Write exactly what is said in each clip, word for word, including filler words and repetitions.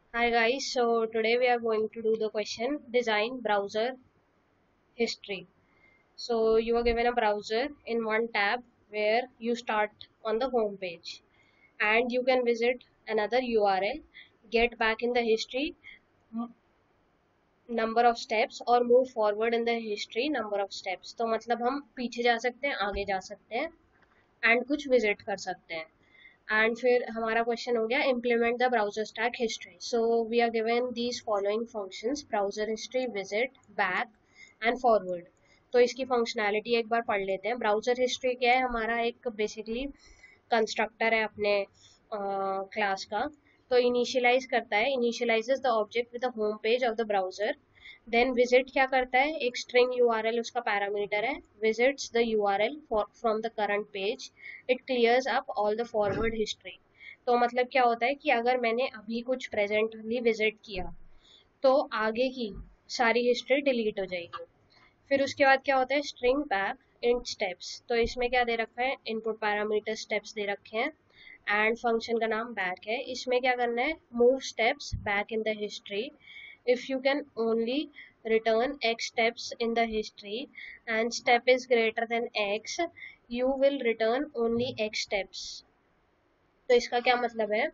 Hi guys, so today we are going to do the question design browser history. So you are given a browser in one tab where you start on the home page and you can visit another U R L, get back in the history m- number of steps और move forward in the history number of steps. तो मतलब हम पीछे जा सकते हैं, आगे जा सकते हैं and कुछ visit कर सकते हैं. एंड फिर हमारा क्वेश्चन हो गया implement the browser stack history. So we are given these following functions browser history, visit, back and forward. तो इसकी फंक्शनैलिटी एक बार पढ़ लेते हैं. ब्राउजर हिस्ट्री क्या है? हमारा एक बेसिकली कंस्ट्रक्टर है अपने क्लास uh, का. तो इनिशियलाइज करता है, initializes the object with the home page of the browser. Then visit क्या करता है? एक स्ट्रिंग यूआरएल उसका पैरामीटर है, visits the URL from the current page. It clears up all the forward history. तो मतलब क्या होता है कि अगर मैंने अभी कुछ प्रेजेंटली विजिट किया तो आगे की सारी हिस्ट्री डिलीट हो जाएगी. फिर उसके बाद क्या होता है? String back in steps. तो इसमें क्या दे रखा है? इनपुट पैरामीटर स्टेप्स दे रखे हैं एंड फंक्शन का नाम बैक है. इसमें क्या करना है? Move steps back in the history. if you can only return x steps in the history and step is greater than x, you will return only x steps. तो इसका क्या मतलब है?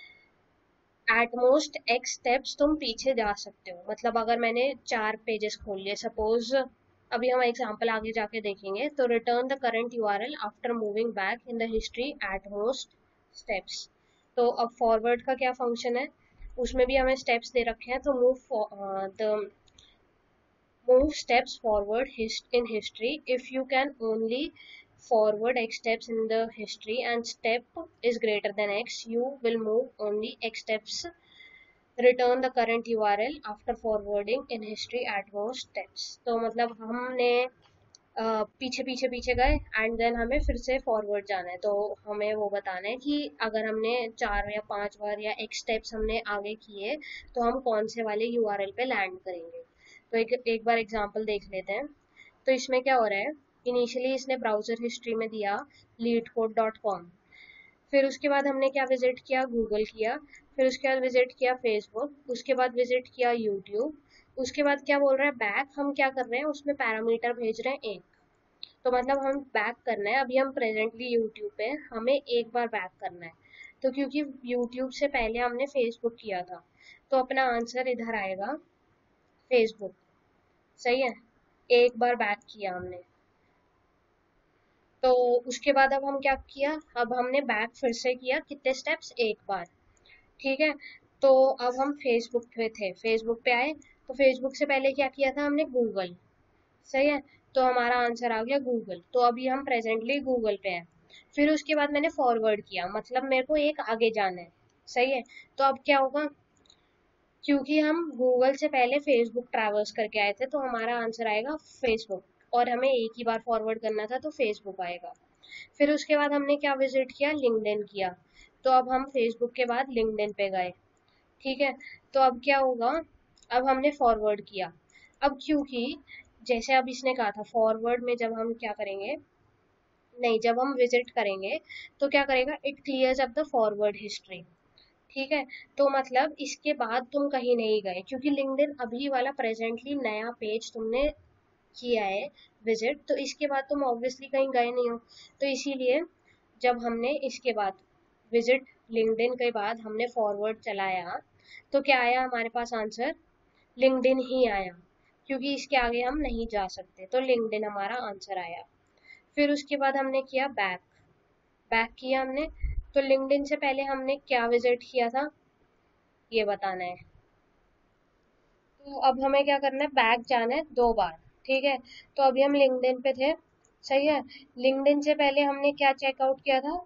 एट मोस्ट एक्स स्टेप्स तुम पीछे जा सकते हो. मतलब अगर मैंने चार पेजेस खोल लिए सपोज, अभी हम एग्जांपल आगे जाके देखेंगे. तो return the current URL after moving back in the history at most steps. तो अब फॉरवर्ड का क्या फंक्शन है? उसमें भी हमें स्टेप्स दे रखे हैं. तो move the move steps forward his, in history. If you can only forward x steps in the history and step is greater than x, you will move only x steps. Return the current U R L after forwarding in history at most steps. तो मतलब हमने uh, पीछे पीछे पीछे गए and then हमें फिर से फॉरवर्ड जाना है. तो हमें वो बताना है कि अगर हमने चार या पांच बार या एक स्टेप्स हमने आगे किए तो हम कौन से वाले यूआरएल पे लैंड करेंगे. तो एक एक बार एग्जांपल देख लेते हैं. तो इसमें क्या हो रहा है? इनिशियली इसने ब्राउजर हिस्ट्री में दिया लीडकोड डॉट कॉम. फिर उसके बाद हमने क्या विजिट किया? गूगल किया. फिर उसके बाद विजिट किया फेसबुक. उसके बाद विजिट किया यूट्यूब. उसके बाद क्या बोल रहा है? बैक. हम क्या कर रहे हैं? उसमें पैरामीटर भेज रहे हैं एक. तो मतलब हम बैक करना है. अभी हम प्रेजेंटली यूट्यूब पे, हमें एक बार बैक करना है. तो क्योंकि यूट्यूब से पहले हमने फेसबुक किया था तो अपना आंसर इधर आएगा फेसबुक. सही है, एक बार बैक किया हमने. तो उसके बाद अब हम क्या किया? अब हमने बैक फिर से किया. कितने स्टेप्स? एक बार. ठीक है. तो अब हम फेसबुक पे थे, फेसबुक पे आए. तो फेसबुक से पहले क्या किया था हमने? गूगल. सही है. तो हमारा आंसर आ गया गूगल. तो अभी हम प्रेजेंटली गूगल पे हैं. फिर उसके बाद मैंने फॉरवर्ड किया, मतलब मेरे को एक आगे जाना है. सही है. तो अब क्या होगा? क्योंकि हम गूगल से पहले फेसबुक ट्रैवर्स करके आए थे तो हमारा आंसर आएगा फेसबुक. और हमें एक ही बार फॉरवर्ड करना था तो फेसबुक आएगा. फिर उसके बाद हमने क्या विजिट किया? लिंक्डइन किया. तो अब हम फेसबुक के बाद लिंक्डइन पे गए. ठीक है. तो अब क्या होगा? अब हमने फॉरवर्ड किया. अब क्योंकि जैसे अब इसने कहा था फॉरवर्ड में जब हम क्या करेंगे, नहीं, जब हम विजिट करेंगे तो क्या करेगा? It clears up the forward history. ठीक है. तो मतलब इसके बाद तुम कहीं नहीं गए क्योंकि लिंक्डइन अभी वाला प्रेजेंटली नया पेज तुमने किया है विजिट. तो इसके बाद तुम ऑब्वियसली कहीं गए नहीं हो. तो इसीलिए जब हमने इसके बाद विजिट लिंक्डइन के बाद हमने फॉरवर्ड चलाया तो क्या आया हमारे पास आंसर? लिंक्डइन ही आया. क्योंकि इसके आगे हम नहीं जा सकते तो लिंक्डइन हमारा आंसर आया. फिर उसके बाद हमने किया बैक. बैक किया हमने. तो लिंक्डइन से पहले हमने क्या विजिट किया था ये बताना है. तो अब हमें क्या करना है? बैक जाना है दो बार. ठीक है. तो अभी हम लिंक्डइन पे थे. सही है. लिंक्डइन से पहले हमने क्या चेकआउट किया था?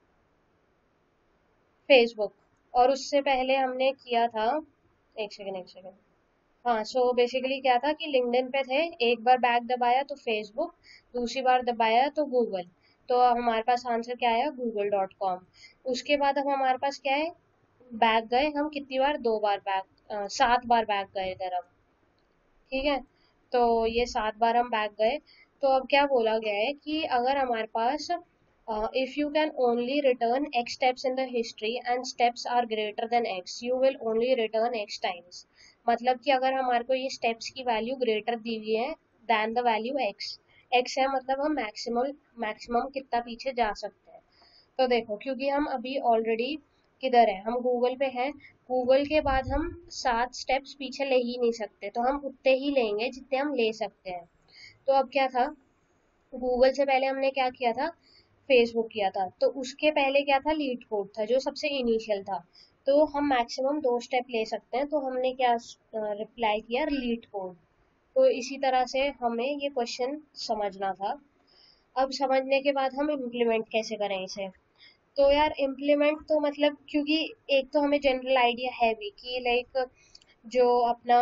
फेसबुक. और उससे पहले हमने किया था, एक सेकंड एक सेकंड हाँ, सो बेसिकली क्या था कि लिंक्डइन पे थे, एक बार बैक दबाया तो फेसबुक, दूसरी बार दबाया तो गूगल. तो अब हमारे पास आंसर क्या आया? Google dot com. उसके बाद अब हमारे पास क्या है? बैक गए हम कितनी बार? दो बार बैक, सात बार बैक गए इधर अब. ठीक है. तो ये सात बार हम बैक गए. तो अब क्या बोला गया है कि अगर हमारे पास Uh, if you can only return x steps in the history and steps are greater than x, you will only return x times. मतलब कि अगर हमारे को ये steps की वैल्यू ग्रेटर दी हुई है than the value x, x है मतलब हम मैक्सिमम मैक्सिमम कितना पीछे जा सकते हैं. तो देखो क्योंकि हम अभी ऑलरेडी किधर है, हम गूगल पे हैं. गूगल के बाद हम सात स्टेप्स पीछे ले ही नहीं सकते, तो हम उतने ही लेंगे जितने हम ले सकते हैं. तो अब क्या था, गूगल से पहले हमने क्या किया था, फेसबुक किया था. तो उसके पहले क्या था, लीड कोड था जो सबसे इनिशियल था. तो हम मैक्सिमम दो स्टेप ले सकते हैं, तो हमने क्या रिप्लाई किया, लीड कोड. तो इसी तरह से हमें ये क्वेश्चन समझना था. अब समझने के बाद हम इम्प्लीमेंट कैसे करें इसे. तो यार इम्प्लीमेंट तो मतलब क्योंकि एक तो हमें जनरल आइडिया है भी कि लाइक जो अपना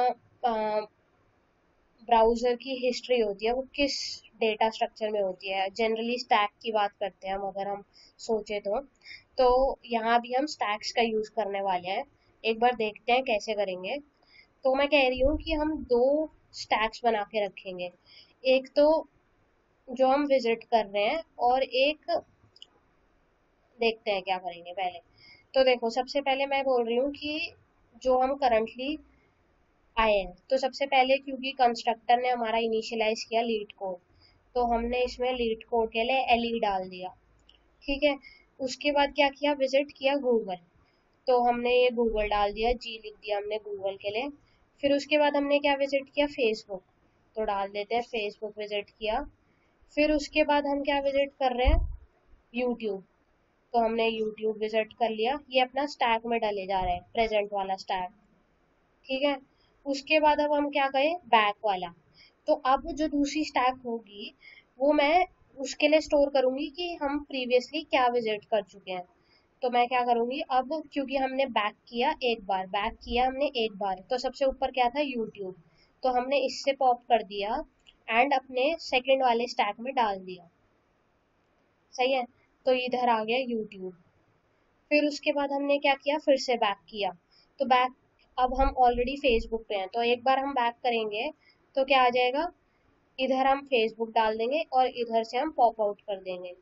ब्राउजर की हिस्ट्री होती है वो किस डेटा स्ट्रक्चर में होती है. जनरली स्टैक की बात करते हैं हम, अगर हम सोचे तो तो यहाँ भी हम स्टैक्स का यूज करने वाले हैं. एक बार देखते हैं कैसे करेंगे. तो मैं कह रही हूँ कि हम दो स्टैक्स बना के रखेंगे. एक तो जो हम विजिट कर रहे हैं, और एक देखते हैं क्या करेंगे पहले. तो देखो सबसे पहले मैं बोल रही हूँ कि जो हम करंटली आए हैं, तो सबसे पहले क्योंकि कंस्ट्रक्टर ने हमारा इनिशियलाइज किया लीड कोड, तो हमने इसमें लीड कोड के लिए एल डाल दिया. ठीक है. उसके बाद क्या किया, विजिट किया गूगल, तो हमने ये गूगल डाल दिया, जी लिख दिया हमने गूगल के लिए. फिर उसके बाद हमने क्या विजिट किया, फेसबुक, तो डाल देते हैं फेसबुक विजिट किया. फिर उसके बाद हम क्या विजिट कर रहे हैं, यूट्यूब, तो हमने यूट्यूब विजिट कर लिया. ये अपना स्टैक में डाले जा रहे हैं, प्रेजेंट वाला स्टैक. ठीक है. उसके बाद अब हम क्या करें, बैक वाला. तो अब जो दूसरी स्टैक होगी वो मैं उसके लिए स्टोर करूंगी कि हम प्रीवियसली क्या विजिट कर चुके हैं. तो मैं क्या करूंगी, अब क्योंकि हमने बैक किया एक बार, बैक किया हमने एक बार, तो सबसे ऊपर क्या था, यूट्यूब, तो हमने इससे पॉप कर दिया एंड अपने सेकंड वाले स्टैक में डाल दिया. सही है. तो इधर आ गया यूट्यूब. फिर उसके बाद हमने क्या किया, फिर से बैक किया. तो बैक, अब हम ऑलरेडी फेसबुक पे हैं, तो एक बार हम बैक करेंगे तो क्या आ जाएगा, इधर हम फेसबुक डाल देंगे और इधर से हम पॉप आउट कर देंगे.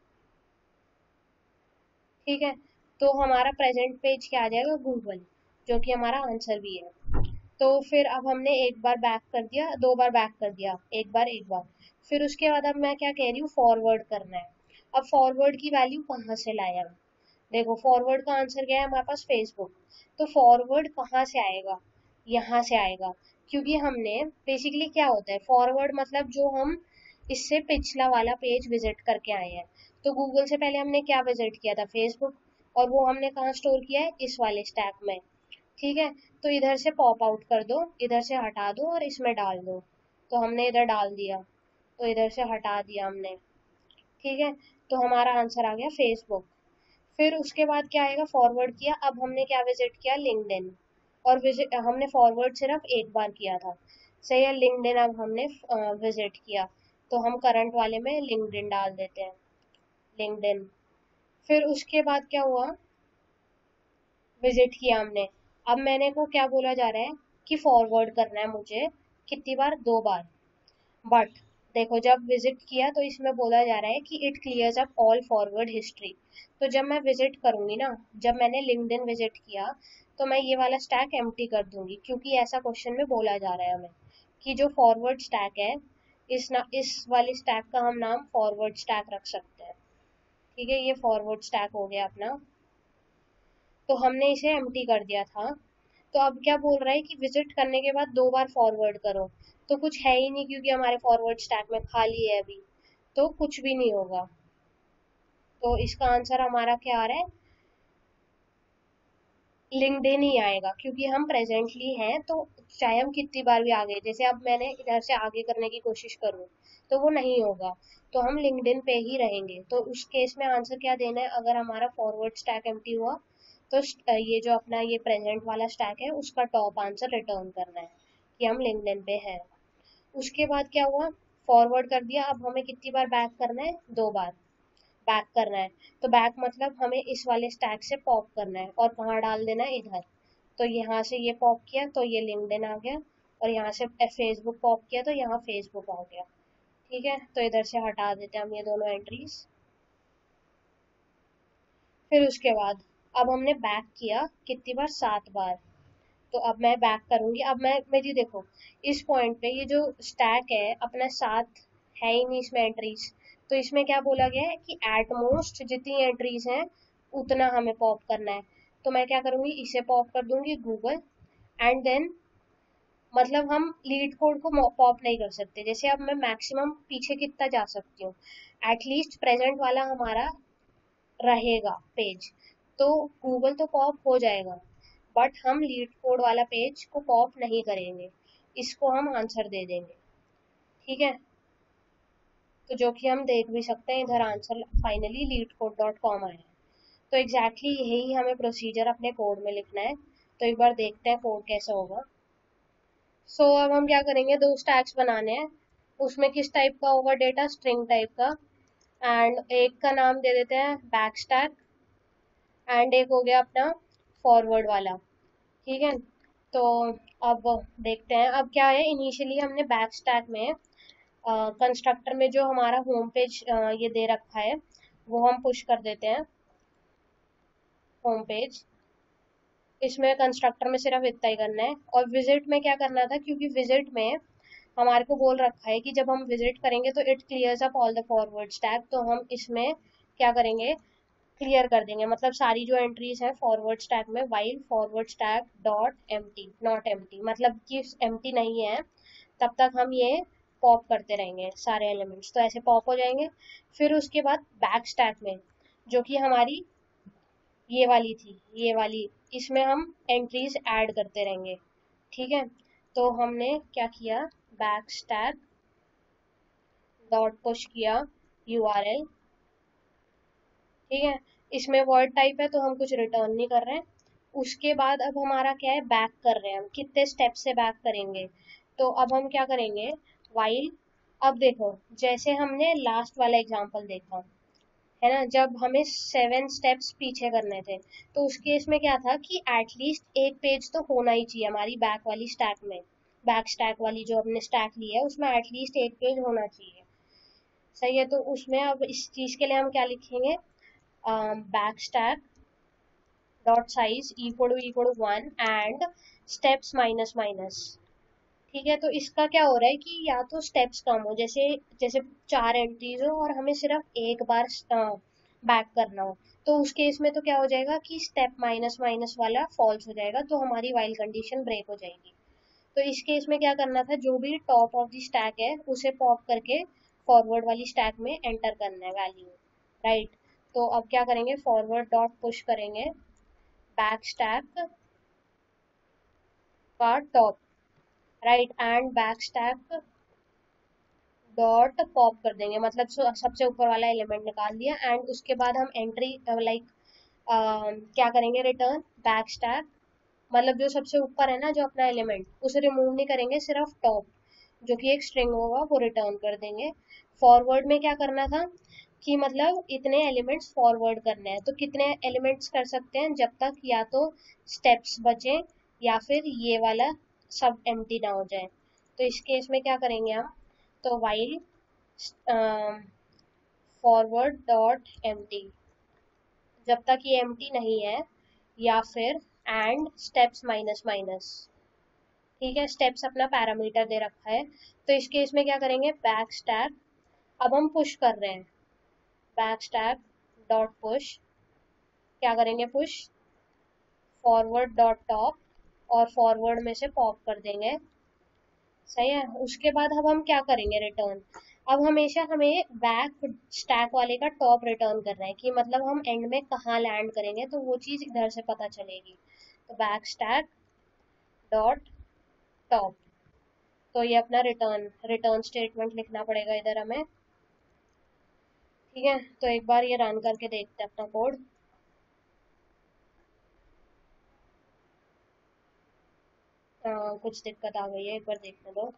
ठीक है. तो हमारा प्रेजेंट पेज क्या आ जाएगा, गूगल, जो कि हमारा आंसर भी है. तो फिर अब हमने एक बार बैक कर दिया, दो बार बैक कर दिया, एक बार एक बार. फिर उसके बाद अब मैं क्या कह रही हूँ, फॉरवर्ड करना है. अब फॉरवर्ड की वैल्यू कहाँ से लाए हम. देखो फॉरवर्ड का आंसर क्या है हमारे पास, फेसबुक. तो फॉरवर्ड कहाँ से आएगा, यहाँ से आएगा. क्योंकि हमने बेसिकली क्या होता है फॉरवर्ड, मतलब जो हम इससे पिछला वाला पेज विजिट करके आए हैं. तो गूगल से पहले हमने क्या विजिट किया था, फेसबुक, और वो हमने कहाँ स्टोर किया है, इस वाले स्टैक में. ठीक है. तो इधर से पॉप आउट कर दो, इधर से हटा दो और इसमें डाल दो. तो हमने इधर डाल दिया, तो इधर से हटा दिया हमने. ठीक है. तो हमारा आंसर आ गया फेसबुक. फिर उसके बाद क्या आएगा, फॉरवर्ड किया, अब हमने क्या विजिट किया, लिंक्डइन, और विजिट हमने फॉरवर्ड सिर्फ एक बार किया था. सही है. लिंक्डइन अब हमने विजिट किया, तो हम करंट वाले में लिंक्डइन डाल देते हैं, लिंक्डइन. फिर उसके बाद क्या हुआ, विजिट किया हमने. अब मैंने को क्या बोला जा रहा है कि फॉरवर्ड करना है मुझे, कितनी बार, दो बार. बट देखो जब विजिट किया तो इसमें बोला जा रहा है कि it clears up all forward history. तो जब मैं विजिट करूंगी ना, जब मैंने लिंक्डइन विजिट किया, तो मैं ये वाला स्टैक एम्प्टी कर दूंगी, क्योंकि ऐसा क्वेश्चन में बोला जा रहा है हमें कि जो फॉरवर्ड स्टैक है, इस ना इस वाले स्टैक का हम नाम फॉरवर्ड स्टैक रख सकते हैं. ठीक है. ये फॉरवर्ड स्टैक हो गया अपना, तो हमने इसे एम्प्टी कर दिया था. तो अब क्या बोल रहा है कि विजिट करने के बाद दो बार फॉरवर्ड करो. तो कुछ है ही नहीं, क्योंकि हमारे फॉरवर्ड स्टैक में खाली है अभी, तो कुछ भी नहीं होगा. तो इसका आंसर हमारा क्या आ रहा है, लिंक्डइन ही आएगा, क्योंकि हम प्रेजेंटली हैं. तो चाहे हम कितनी बार भी आगे, जैसे अब मैंने इधर से आगे करने की कोशिश करूँ तो वो नहीं होगा, तो हम लिंक्डइन पे ही रहेंगे. तो उस केस में आंसर क्या देना है, अगर हमारा फॉरवर्ड स्टैक एम्प्टी हुआ, तो ये जो अपना ये प्रेजेंट वाला स्टैक है उसका टॉप आंसर रिटर्न करना है कि हम लिंक्डइन पे हैं. उसके बाद क्या हुआ, फॉरवर्ड कर दिया. अब हमें कितनी बार बैक करना है, दो बार बैक करना है. तो बैक मतलब हमें इस वाले स्टैक से पॉप करना है, और कहाँ डाल देना है, इधर. तो यहाँ से ये पॉप किया तो ये लिंक्डइन आ गया, और यहाँ से फेसबुक पॉप किया तो यहाँ फेसबुक आ गया. ठीक है. तो इधर से हटा देते हैं हम ये दोनों एंट्रीज. फिर उसके बाद अब हमने बैक किया कितनी बार, सात बार। तो अब मैं बैक करूंगी, अब मैं मेरी देखो इस पॉइंट पे ये जो स्टैक है अपना सात है ही नहीं इसमें एंट्रीज, तो इसमें क्या बोला गया है कि एट मोस्ट जितनी एंट्रीज हैं उतना हमें पॉप करना है। तो मैं क्या करूंगी, इसे पॉप कर दूंगी गूगल, एंड देन मतलब हम लीड कोड को पॉप नहीं कर सकते। जैसे अब मैं मैक्सिमम पीछे कितना जा सकती हूँ, एटलीस्ट प्रेजेंट वाला हमारा रहेगा पेज, तो गूगल तो पॉप हो जाएगा, बट हम लीड कोड वाला पेज को पॉप नहीं करेंगे, इसको हम आंसर दे देंगे। ठीक है, तो जो कि हम देख भी सकते हैं इधर answer finally LeetCode dot com आया है। तो एग्जैक्टली exactly यही हमें प्रोसीजर अपने कोड में लिखना है। तो एक बार देखते हैं कोड कैसा होगा। सो so, अब हम क्या करेंगे, दो स्टैक्स बनाने हैं। उसमें किस टाइप का होगा डेटा, स्ट्रिंग टाइप का। एंड एक का नाम दे देते हैं बैक स्टैक, एंड एक हो गया अपना फॉरवर्ड वाला। ठीक है, तो अब देखते हैं अब क्या है। इनिशियली हमने बैक स्टैक में कंस्ट्रक्टर में जो हमारा होम पेज ये दे रखा है वो हम पुश कर देते हैं होम पेज। इसमें कंस्ट्रक्टर में सिर्फ इतना ही करना है। और विजिट में क्या करना था, क्योंकि विजिट में हमारे को बोल रखा है कि जब हम विजिट करेंगे तो it clears up all the forward stack, तो हम इसमें क्या करेंगे, क्लियर कर देंगे मतलब सारी जो एंट्रीज है फॉरवर्ड स्टैक में, while forward stack dot empty not empty, मतलब कि एम्प्टी नहीं है तब तक हम ये पॉप करते रहेंगे सारे एलिमेंट्स, तो ऐसे पॉप हो जाएंगे। फिर उसके बाद बैक स्टैक में जो कि हमारी ये वाली थी, ये वाली, इसमें हम एंट्रीज ऐड करते रहेंगे। ठीक है, तो हमने क्या किया, बैक स्टैक डॉट पुश किया यूआरएल। ठीक है, इसमें वर्ड टाइप है तो हम कुछ रिटर्न नहीं कर रहे हैं। उसके बाद अब हमारा क्या है, बैक कर रहे हैं हम, कितने स्टेप से बैक करेंगे। तो अब हम क्या करेंगे, वाइल, अब देखो जैसे हमने लास्ट वाला एग्जांपल देखा है ना, जब हमें सेवन स्टेप्स पीछे करने थे, तो उस केस में क्या था कि एटलीस्ट एक पेज तो होना ही चाहिए हमारी बैक वाली स्टैक में, बैक स्टैक वाली जो हमने स्टैक ली है उसमें एटलीस्ट एक पेज होना चाहिए। सही है, तो उसमें अब इस चीज के लिए हम क्या लिखेंगे, back stack dot size equal to equal to one and steps minus minus. ठीक है, तो इसका क्या हो रहा है कि या तो स्टेप्स कम हो, जैसे जैसे चार एंट्रीज हो और हमें सिर्फ एक बार बैक करना हो, तो उस केस में तो क्या हो जाएगा कि स्टेप माइनस माइनस वाला फॉल्स हो जाएगा, तो हमारी वाइल कंडीशन ब्रेक हो जाएगी। तो इस केस में क्या करना था, जो भी टॉप ऑफ द स्टैक है उसे पॉप करके फॉरवर्ड वाली स्टैक में एंटर करना है वैल्यू, राइट। तो अब क्या करेंगे, फॉरवर्ड डॉट पुश करेंगे बैक स्टैक का top, right, and back stack dot pop कर देंगे, मतलब सबसे ऊपर वाला एलिमेंट निकाल दिया। एंड उसके बाद हम एंट्री लाइक क्या करेंगे, रिटर्न बैक स्टैक, मतलब जो सबसे ऊपर है ना जो अपना एलिमेंट, उसे रिमूव नहीं करेंगे, सिर्फ टॉप जो कि एक स्ट्रिंग होगा वो रिटर्न कर देंगे। फॉरवर्ड में क्या करना था कि मतलब इतने एलिमेंट्स फॉरवर्ड करने हैं, तो कितने एलिमेंट्स कर सकते हैं, जब तक या तो स्टेप्स बचे या फिर ये वाला सब एम्प्टी ना हो जाए। तो इस केस में क्या करेंगे हम, तो वाइल फॉरवर्ड डॉट एम्प्टी, जब तक ये एम्प्टी नहीं है, या फिर एंड स्टेप्स माइनस माइनस। ठीक है, स्टेप्स अपना पैरामीटर दे रखा है, तो इस केस में क्या करेंगे, बैक स्टैक, अब हम पुश कर रहे हैं, बैक स्टैक डॉट पुश, क्या करेंगे, पुश फॉरवर्ड डॉट टॉप, और फॉरवर्ड में से पॉप कर देंगे। सही है, उसके बाद अब हम क्या करेंगे, रिटर्न। अब हमेशा हमें बैक स्टैक वाले का टॉप रिटर्न करना है, कि मतलब हम एंड में कहाँ लैंड करेंगे, तो वो चीज़ इधर से पता चलेगी। तो बैक स्टैक डॉट टॉप, तो ये अपना रिटर्न रिटर्न स्टेटमेंट लिखना पड़ेगा इधर हमें। ठीक है, तो एक बार ये रन करके देखते हैं अपना कोड। कुछ दिक्कत आ गई है, एक बार देखने दो।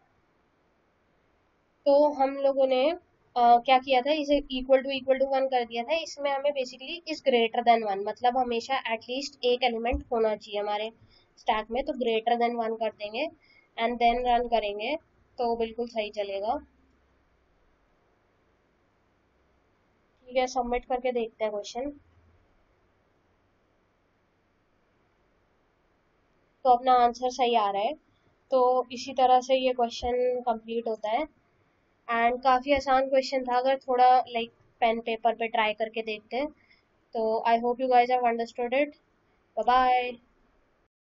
तो हम लोगों ने uh, क्या किया था, इसे equal to equal to one कर दिया था। इसमें हमें basically is greater than one, मतलब हमेशा एटलीस्ट एक एलिमेंट होना चाहिए हमारे स्टैक में, तो ग्रेटर देन वन कर देंगे एंड देन रन करेंगे तो बिल्कुल सही चलेगा। ठीक है, सबमिट करके देखते हैं क्वेश्चन। तो अपना आंसर सही आ रहा है। तो इसी तरह से ये क्वेश्चन कंप्लीट होता है। एंड काफ़ी आसान क्वेश्चन था, अगर थोड़ा लाइक पेन पेपर पे ट्राई करके देखते हैं। तो I hope you guys have understood it. Bye bye.